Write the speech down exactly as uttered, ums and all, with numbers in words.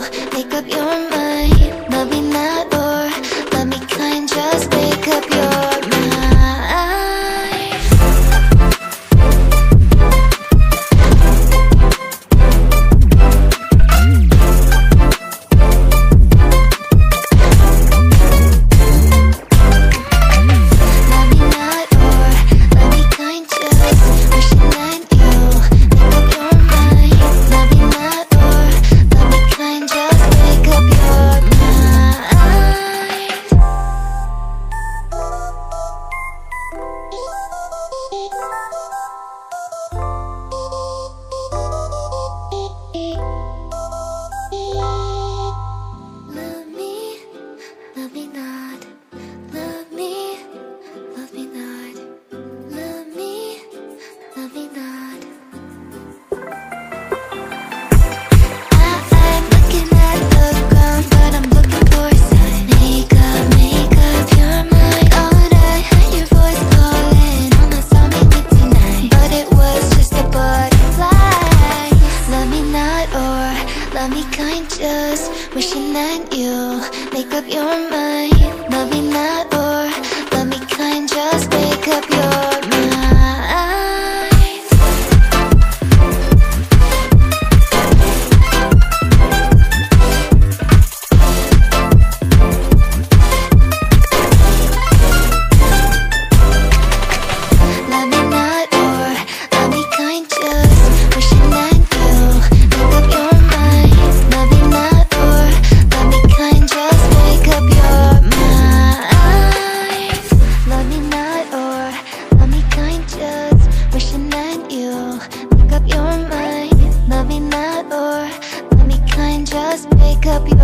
make up your mind. Love me not or love me kind, just make up your mind. Just wishing that you make up your mind. Love me not or love me kind, just make up your mind. Love me not or love me kind, just wishing that you make up your mind. Love me not or love me kind, just make up your mind. Love me not or love me kind, just wishing that you make up your mind. Love me not or love me kind, just make up your